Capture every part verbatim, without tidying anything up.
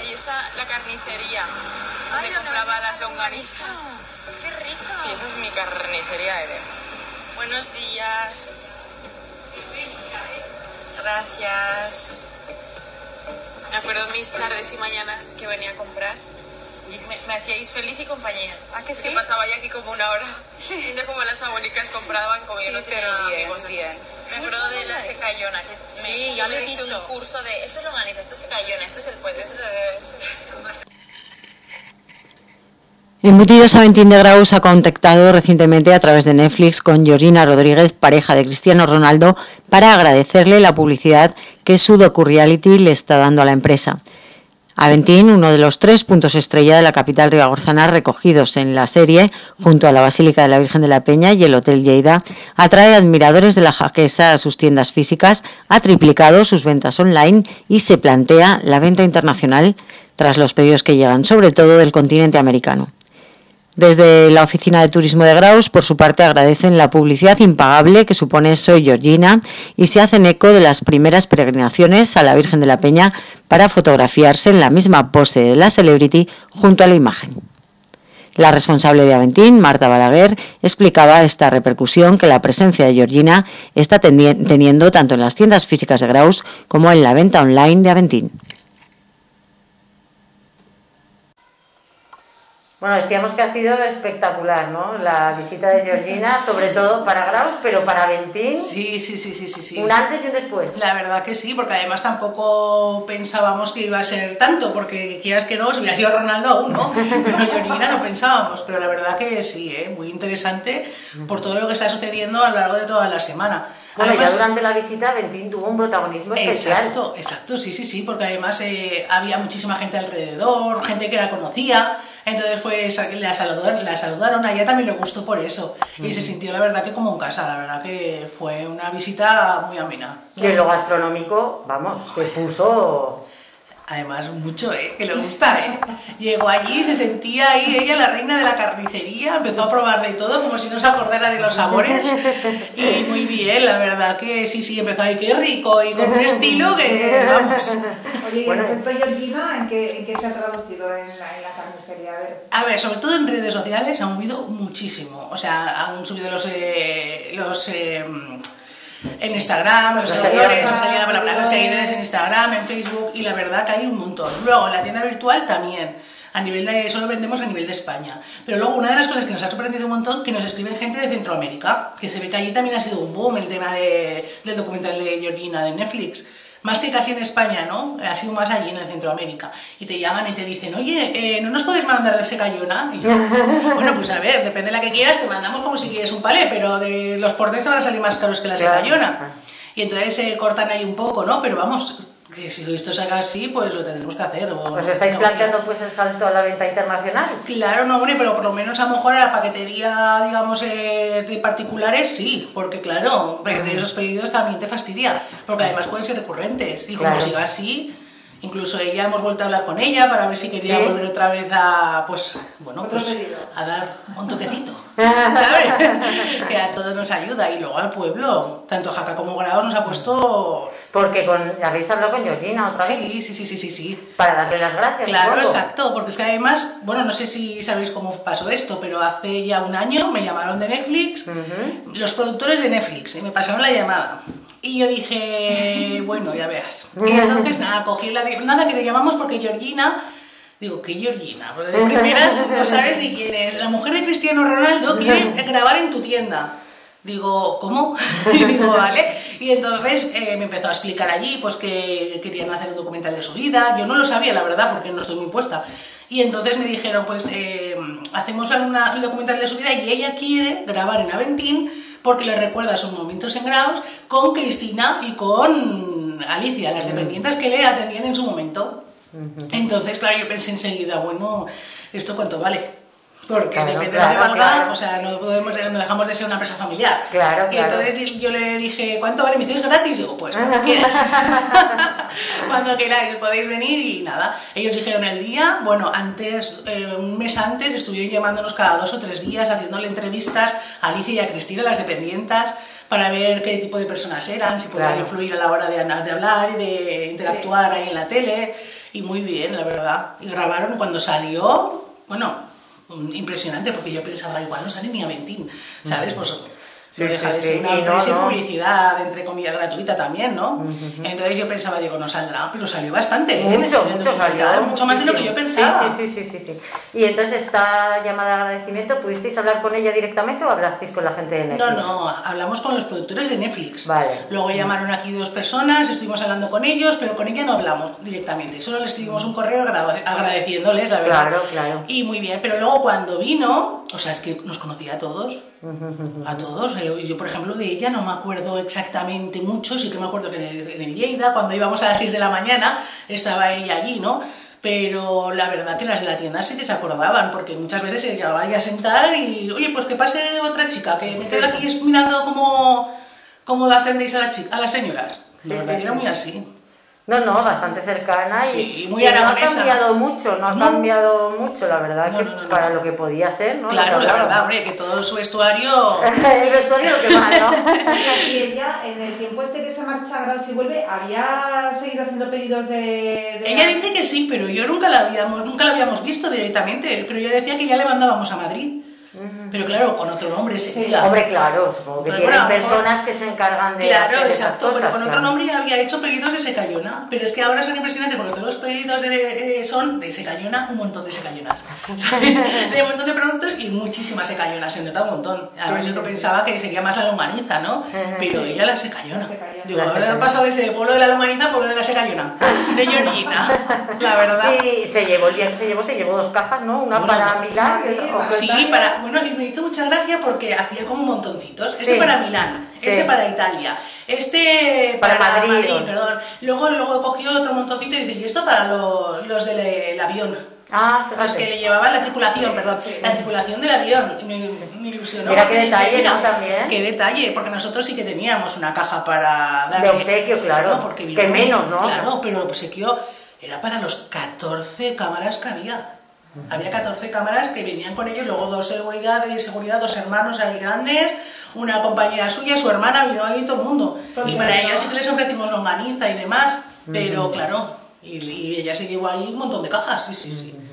ahí está la carnicería, donde Ay, compraba las longanizas. ¡Qué rico! Sí, esa es mi carnicería, Eder. Buenos días. Gracias. Me acuerdo mis tardes y mañanas que venía a comprar. Me, me hacíais feliz y compañía. ¿Ah, que sí? Que pasaba ya aquí como una hora viendo cómo las abuelicas compraban, como yo no tenía bien, amigos aquí. Bien. Me acuerdo de la secayona, que me, sí, yo ya le he diste dicho. un curso de esto es longaniza, esto es secayona, esto es el puente, esto es el... Embutidos Aventín de Graus ha contactado recientemente a través de Netflix con Georgina Rodríguez, pareja de Cristiano Ronaldo, para agradecerle la publicidad que su docu-reality le está dando a la empresa. Aventín, uno de los tres puntos estrella de la capital ribagorzana recogidos en la serie, junto a la Basílica de la Virgen de la Peña y el Hotel Lleida, atrae admiradores de la Jaquesa a sus tiendas físicas, ha triplicado sus ventas online y se plantea la venta internacional tras los pedidos que llegan, sobre todo del continente americano. Desde la Oficina de Turismo de Graus, por su parte, agradecen la publicidad impagable que supone Soy Georgina y se hacen eco de las primeras peregrinaciones a la Virgen de la Peña para fotografiarse en la misma pose de la celebrity junto a la imagen. La responsable de Aventín, Marta Balaguer, explicaba esta repercusión que la presencia de Georgina está teniendo tanto en las tiendas físicas de Graus como en la venta online de Aventín. Bueno, decíamos que ha sido espectacular, ¿no? La visita de Georgina, sobre todo para Graus, pero para Aventín. Sí, sí, sí, sí, sí, sí. Un antes y un después. La verdad que sí, porque además tampoco pensábamos que iba a ser tanto, porque quieras que no, si hubiera sido Ronaldo aún, ¿no? Pero Georgina no pensábamos, pero la verdad que sí, ¿eh? Muy interesante por todo lo que está sucediendo a lo largo de toda la semana. Bueno, además, ya durante la visita Aventín tuvo un protagonismo especial. Exacto, exacto, sí, sí, sí, porque además eh, había muchísima gente alrededor, gente que la conocía. Entonces fue la saludaron, la saludaron, a ella también le gustó por eso. Uh-huh. Y se sintió la verdad que como en casa, la verdad que fue una visita muy amena. Y en lo gastronómico, vamos, se puso... Además, mucho, ¿eh? Que le gusta, ¿eh? Llegó allí, se sentía ahí, ella la reina de la carnicería, empezó a probar de todo, como si no se acordara de los sabores. Y muy bien, la verdad que sí, sí, empezó ahí, qué rico, y con un estilo que, vamos. Oye, bueno, ¿y el efecto Georgina en qué, en qué se ha traducido en la, en la carnicería? A ver. A ver, sobre todo en redes sociales han movido muchísimo. O sea, han subido los... Eh, los eh, en Instagram, los, los seguidores, los seguidores, los seguidores en Instagram, en Facebook, y la verdad que hay un montón. Luego, en la tienda virtual también, a nivel de, solo vendemos a nivel de España. Pero luego, una de las cosas que nos ha sorprendido un montón, que nos escriben gente de Centroamérica, que se ve que allí también ha sido un boom el tema de, del documental de Georgina de Netflix. Más que casi en España, ¿no? Ha sido más allí, en el Centroamérica. Y te llaman y te dicen, oye, eh, ¿no nos podéis mandar el secayona? Y yo, bueno, pues a ver, depende de la que quieras, te mandamos como si quieres un palé, pero de los portés van a salir más caros que la secayona. Y entonces se eh, cortan ahí un poco, ¿no? Pero vamos, que si esto se haga así, pues lo tendremos que hacer. O, ¿Pues estáis no, planteando pues el salto a la venta internacional? Claro, no, hombre, pero por lo menos a lo mejor a la paquetería, digamos, eh, de particulares, sí, porque claro, perder esos pedidos también te fastidia, porque además pueden ser recurrentes, y como claro. siga así, incluso ella hemos vuelto a hablar con ella para ver si quería ¿Sí? volver otra vez a, pues, bueno, pues, a dar un toquecito, ¿sabes? Que a todos nos ayuda, y luego al pueblo, tanto Jaca como Graus nos ha puesto... Porque con, habéis hablado con Georgina otra vez. Sí, sí, sí, sí, sí, sí. Para darle las gracias. Claro, exacto, porque es que además, bueno, no sé si sabéis cómo pasó esto, pero hace ya un año me llamaron de Netflix, uh-huh. los productores de Netflix, y me pasaron la llamada. Y yo dije, bueno, ya veas. Y entonces, nada, cogí la... Nada, que te llamamos porque Georgina... Digo, ¿qué Georgina? Porque de primeras no sabes ni quién es. La mujer de Cristiano Ronaldo quiere grabar en tu tienda. Digo, ¿cómo? Y digo, vale. Y entonces eh, me empezó a explicar allí pues que querían hacer un documental de su vida. Yo no lo sabía, la verdad, porque no estoy muy puesta. Y entonces me dijeron, pues eh, hacemos una, un documental de su vida y ella quiere grabar en Aventín porque le recuerda sus momentos en Graus con Cristina y con Alicia, las dependientes que le atendían en su momento. Entonces, claro, yo pensé enseguida, bueno, ¿esto cuánto vale? Porque claro, depende claro, de lo que valga, claro. O sea, no, podemos, no dejamos de ser una empresa familiar. Claro, y claro. entonces yo le dije, ¿cuánto vale? Me dices gratis. Digo, pues cuando quieras. Cuando queráis podéis venir y nada. Ellos dijeron el día, bueno, antes, eh, un mes antes, estuvieron llamándonos cada dos o tres días, haciéndole entrevistas a Alicia y a Cristina, las dependientas, para ver qué tipo de personas eran, si podían claro. influir a la hora de, de hablar y de interactuar sí, sí. ahí en la tele. Y muy bien, la verdad. Y grabaron cuando salió, bueno, impresionante, porque yo pensaba, igual no sale ni a Ventín, ¿sabes? Pues Sí, no deja sí, de ser sí. una Y empresa no, y no. publicidad, entre comillas, gratuita también, ¿no? Uh-huh. Entonces yo pensaba, digo, no saldrá, pero salió bastante. ¿eh? Mucho, En el mucho documental, salió. mucho más de lo que yo pensaba. Sí, sí, sí, sí, sí. Y entonces esta llamada de agradecimiento, ¿pudisteis hablar con ella directamente o hablasteis con la gente de Netflix? No, no, hablamos con los productores de Netflix. Vale. Luego llamaron aquí dos personas, estuvimos hablando con ellos, pero con ella no hablamos directamente. Solo le escribimos un correo agrade- agradeciéndoles, la verdad. Claro, claro. Y muy bien, pero luego cuando vino, o sea, es que nos conocía a todos. A todos. Eh, Yo, por ejemplo, de ella no me acuerdo exactamente mucho, sí que me acuerdo que en el, en el Lleida, cuando íbamos a las seis de la mañana, estaba ella allí, ¿no? Pero la verdad que las de la tienda sí que se acordaban, porque muchas veces se llegaba ahí a sentar y, oye, pues que pase otra chica, que me quedo aquí mirando cómo, cómo atendéis a, la chica, a las señoras. La Sí, verdad sí, que era sí. muy así. No, no, bastante cercana y, Sí, muy y no ha aragonesa. cambiado mucho, no ha No. cambiado mucho, la verdad, No, que no, no, no. para lo que podía ser, ¿no? Claro, Lo que la hablaba. verdad, hombre, que todo su vestuario... El vestuario lo que más, ¿no? Y ella, en el tiempo este que se marcha a Graus y vuelve, ¿había seguido haciendo pedidos de...? de Ella dice que sí, pero yo nunca la habíamos, nunca la habíamos visto directamente, pero ella decía que ya le mandábamos a Madrid. Pero claro, con otro nombre sería. Hombre, claro, supongo que Pero tienen bueno, a lo mejor- personas que se encargan de Claro, hacer esas exacto, cosas, pero con otro claro. nombre había hecho pedidos de Secayona, pero es que ahora son impresionantes porque todos los pedidos de, eh, son de Secayona, un montón de Secayonas, de un montón de productos y muchísimas Secayonas, se nota un montón. Además yo que pensaba que sería más la longaniza, ¿no? Pero ella la Secayona. La Secayona. Digo, La ha Secayona. pasado de ese pueblo de la longaniza a pueblo de la Secayona, de Georgina, la verdad. Y se llevó el día que se llevó, se llevó dos cajas, ¿no? Una Bueno, para no. Milán y Sí, otra- para- o- Sí, para, bueno, y me hizo mucha gracia porque hacía como montoncitos. Este Sí. para Milán, Sí. este para Italia, este para, Para Madrid, Madrid, ¿no? perdón. Luego, luego cogió otro montoncito y dice, y esto para lo- los del avión. Ah, Los que fíjate. le llevaban la tripulación, perdón, Sí. la tripulación del avión. Y me, me ilusionó. Mira porque qué dije, detalle, mira, ¿no? También. Qué detalle, porque nosotros sí que teníamos una caja para De darle. obsequio, claro. No, porque Que menos, ¿no? Claro, pero el obsequio era para los catorce cámaras que había. Había catorce cámaras que venían con ellos, luego dos seguridad, de seguridad, dos hermanos ahí grandes, una compañera suya, su hermana, vino ahí todo el mundo. Pues Y para sí, ¿no? ellas sí que les ofrecimos longaniza y demás, pero claro, y, y ella se llevó ahí un montón de cajas, sí, sí, sí.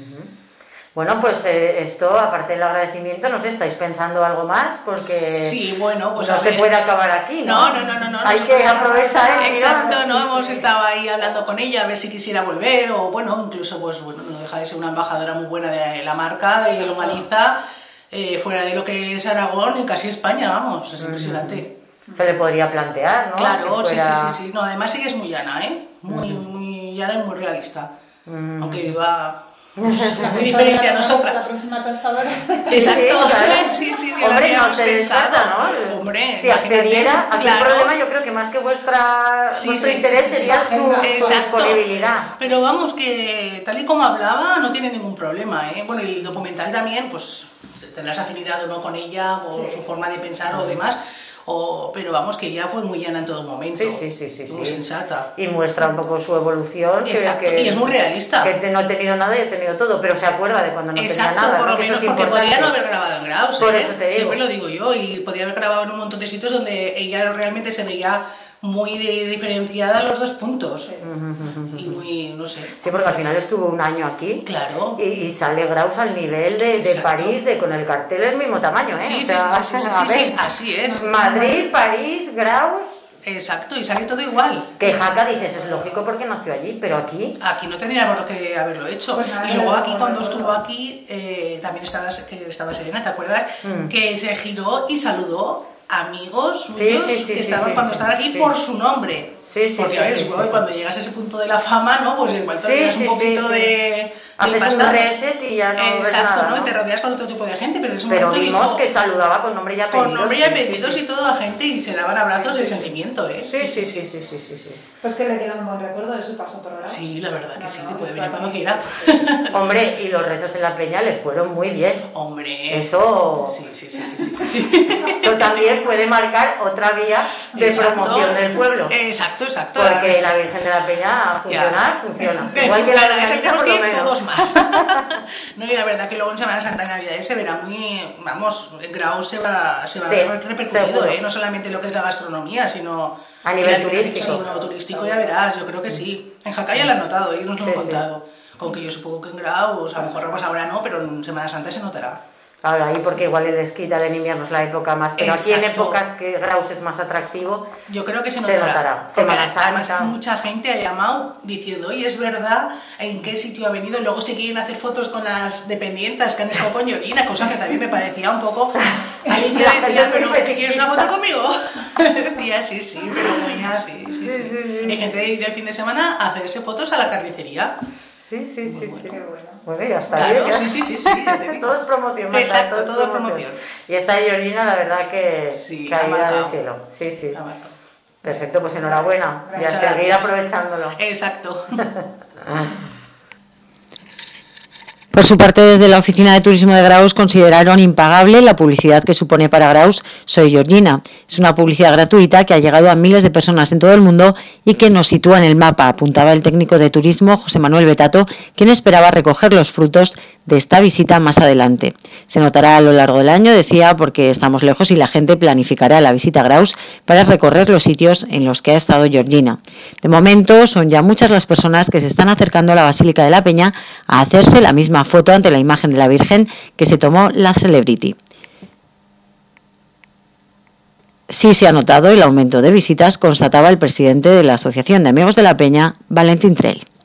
Bueno, pues eh, esto, aparte del agradecimiento, ¿no sé, estáis pensando algo más? Porque Sí, bueno, pues no a se ver. puede acabar aquí, ¿no? No, no, no, no, no. Hay nosotros- que aprovechar el Exacto, tirón. ¿no? Sí, Hemos sí. estado ahí hablando con ella a ver si quisiera volver o, bueno, incluso, pues, bueno, no deja de ser una embajadora muy buena de la marca, de Longaniza, eh, fuera de lo que es Aragón y casi España, vamos, es impresionante. Se le podría plantear, ¿no? Claro, Que sí, fuera- sí, sí, sí. No, además ella es muy llana, ¿eh? Muy, muy llana y muy realista. Aunque va muy diferente a La nosotras. próxima tostadora. Sí, sí, Exacto. claro. Sí, sí, sí, lo Hombre, no habíamos se descarta, pensado. ¿no? Hombre, si imagínate, accediera, aquí el claro. problema yo creo que más que vuestra, Sí, vuestro sí, interés sí, sí, sería sí. su, su Exacto. disponibilidad. Pero vamos, que tal y como hablaba, no tiene ningún problema, ¿eh? Bueno, y el documental también, pues tendrás afinidad o no con ella, o Sí. su forma de pensar o demás, o, pero vamos, que ella fue muy llana en todo momento. Sí, sí, sí, sí, Muy sí. sensata. Y muestra un poco su evolución. que- Exacto, que, y es muy realista. Que no he tenido nada y he tenido todo, pero se acuerda de cuando no Exacto, tenía nada, por ¿no? lo Que eso menos es porque importante. podría no haber grabado en Graus, Por ¿eh? eso te digo. Siempre lo digo yo, y podría haber grabado en un montón de sitios donde ella realmente se veía muy de- diferenciada los dos puntos. Y muy, no sé. Sí, porque al final estuvo un año aquí. Claro. Y, y sale Graus al nivel de, de Exacto. París, de, con el cartel del mismo tamaño, ¿eh? Sí, O sí, sea, sí, sí, sí, a sí, sí, ver. así es. Madrid, París, Graus. Exacto, y sale todo igual. Que Jaca dices, es lógico porque nació allí, pero aquí. Aquí no tendríamos por qué haberlo hecho. Pues nada, y luego no, aquí, no, cuando no, estuvo no. aquí, eh, también estaba, que estaba Serena, ¿te acuerdas? Mm. Que se giró y saludó a amigos Sí, suyos sí, sí, que sí, estaban sí, cuando sí, estaban aquí sí. por su nombre. Sí, sí, Porque, sí, a ver, sí, supongo sí, que cuando llegas a ese punto de la fama, ¿no? Pues igual te Sí, olvidas sí, un poquito sí, sí. de, de Haces pasar. un reset y ya no ves Exacto, nada, ¿no? ¿no? Y te rodeas con otro tipo de gente, pero en ese Pero momento vimos dijo, que saludaba con nombre y apellidos. con nombre y sí, sí, apellidos sí. y toda la gente y se daban abrazos de sentimiento, ¿eh? Sí, sí, sí, sí, sí, sí, sí. Pues que le queda un buen recuerdo de su paso por Graus. Sí, la verdad que No, sí, no, que puede fue venir cuando aquí. quiera. Hombre, y los rezos en la peña les fueron muy bien. Hombre. Eso, Sí, sí, sí, sí, sí, sí. eso también puede marcar otra vía de Exacto. promoción del pueblo. Exacto. Exacto, exacto. Porque la Virgen de la Peña a funcionar, ya. funciona. Igual que la Virgen, por lo menos. Todos más. No, y la verdad que luego en Semana Santa y Navidad se verá muy, vamos, en Graus se va, se va sí, a ver repercutido, ¿eh? No solamente lo que es la gastronomía, sino a nivel turístico. Sí, no, turístico ya verás, yo creo que sí. En Jaca ya lo han notado, ellos nos lo han sí, contado. Sí. Con que yo supongo que en Graus, a lo mejor pues ahora no, pero en Semana Santa se notará. Claro, ahí porque igual el esquí tal en invierno es la época más, pero exacto. Aquí en épocas que Graus es más atractivo, yo creo que se notará. Se notará. Semana Además, mucha gente ha llamado diciendo, oye, es verdad, ¿en qué sitio ha venido? Luego se quieren hacer fotos con las dependientes que han estado con Yorina, cosa que también me parecía un poco... Alicia decía, pero ¿que quieres una foto conmigo? Decía, sí, sí, pero buena, sí, sí, sí. sí, sí, sí. Hay gente que ir el fin de semana a hacerse fotos a la carnicería. Sí, sí, sí, bueno. sí. Qué bueno. Bueno, ya está claro, bien. Sí, sí, sí, sí. Todo es promoción. Exacto, todo, todo es promoción. promoción. Y esta Georgina, la verdad que sí, caída del cielo. Sí, sí. Perfecto, pues enhorabuena. Y a seguir aprovechándolo. Exacto. Por su parte, desde la Oficina de Turismo de Graus consideraron impagable la publicidad que supone para Graus Soy Georgina. Es una publicidad gratuita que ha llegado a miles de personas en todo el mundo y que nos sitúa en el mapa, apuntaba el técnico de turismo José Manuel Betato, quien esperaba recoger los frutos de esta visita más adelante. Se notará a lo largo del año, decía, porque estamos lejos y la gente planificará la visita a Graus para recorrer los sitios en los que ha estado Georgina. De momento, son ya muchas las personas que se están acercando a la Basílica de la Peña a hacerse la misma foto ante la imagen de la Virgen que se tomó la Celebrity. Sí se ha notado el aumento de visitas, constataba el presidente de la Asociación de Amigos de la Peña, Valentín Trell.